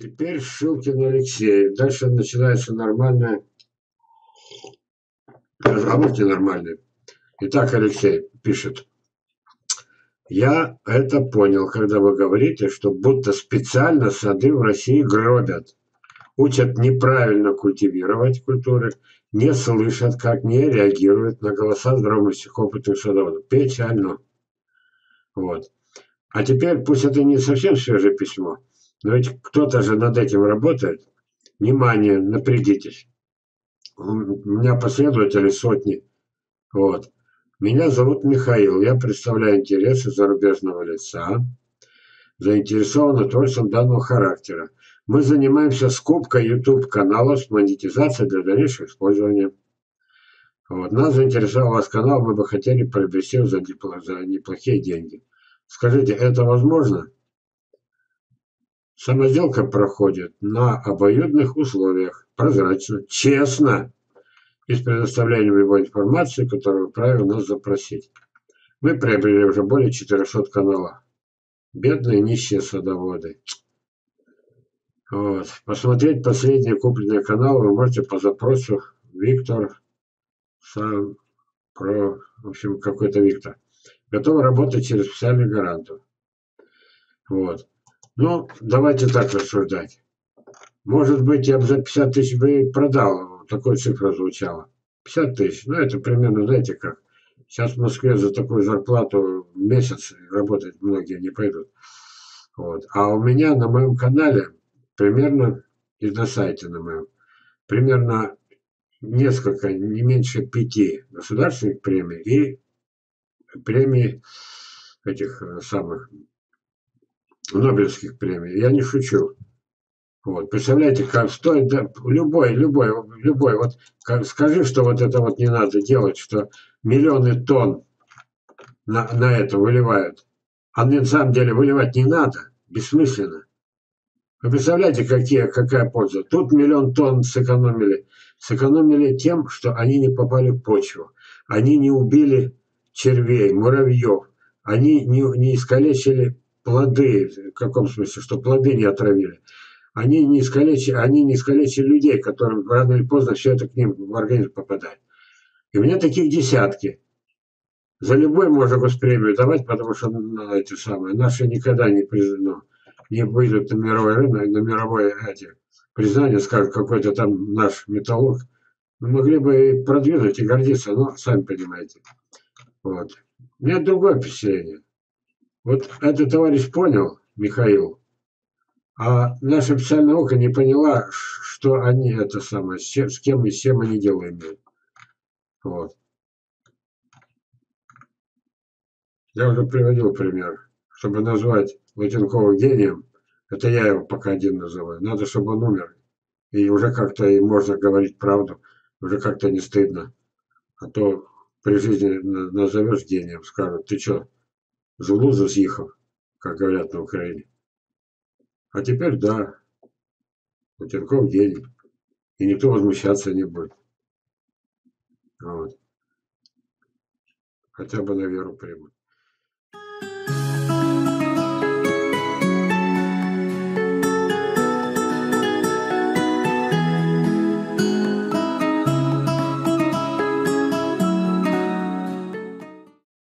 Теперь Шилкин Алексей. Дальше начинается нормальная разработки нормальные. Итак, Алексей пишет. Я это понял, когда вы говорите, что будто специально сады в России гробят. Учат неправильно культивировать культуры, не слышат, как не реагируют на голоса здравомыслящих опытных садоводов. Печально. Вот. А теперь, пусть это не совсем свежее письмо, но ведь кто-то же над этим работает. Внимание, напрягитесь. У меня последователи сотни. Вот. Меня зовут Михаил. Я представляю интересы зарубежного лица, заинтересованы творчеством данного характера. Мы занимаемся скупкой YouTube-каналов с монетизацией для дальнейшего использования. Вот. Нас заинтересовал ваш канал, мы бы хотели приобрести его за неплохие деньги. Скажите, это возможно? Самоделка проходит на обоюдных условиях, прозрачно, честно и с предоставлением любой информации, которую вправе нас запросить. Мы приобрели уже более 400 каналов. Бедные нищие садоводы. Вот. Посмотреть последние купленные каналы вы можете по запросу Виктор сам про, в общем, какой-то Виктор. Готовы работать через специальных гарантов. Вот. Ну, давайте так рассуждать. Может быть, я бы за 50 тысяч бы продал. Такой цифра звучала. 50 тысяч. Ну, это примерно, знаете как. Сейчас в Москве за такую зарплату в месяц работать многие не пойдут. Вот. А у меня на моем канале примерно, и на сайте на моем, примерно несколько, не меньше 5 государственных премий и премий этих самых Нобелевских премий. Я не шучу. Вот. Представляете, как стоит, да, любой, вот скажи, что вот это вот не надо делать, что миллионы тонн на это выливают. А на самом деле выливать не надо, бессмысленно. Вы представляете, какая польза? Тут 1 000 000 тонн сэкономили. Сэкономили тем, что они не попали в почву. Они не убили червей, муравьев. Они не искалечили плоды. В каком смысле? Что плоды не отравили. Они не искалечили людей, которым рано или поздно все это к ним в организм попадает. И у меня таких десятки. За любой можно госпремию давать, потому что эти самые наши никогда не признаны. Не выйдут на мировой рынок, на мировое признание, скажут, какой-то там наш металлург. Мы могли бы и продвинуть, и гордиться, но сами понимаете. Вот. У меня другое впечатление. Вот этот товарищ понял, Михаил, а наша официальная наука не поняла, что они это самое, с кем и с чем они дело имеют. Вот. Я уже приводил пример. Чтобы назвать Латенкова гением, это я его пока один называю. Надо, чтобы он умер. И уже как-то и можно говорить правду. Уже как-то не стыдно. А то при жизни назовешь гением, скажут, ты что, з глузду з'їхав, как говорят на Украине. А теперь да, Латенков гений. И никто возмущаться не будет. Вот. Хотя бы на веру примут.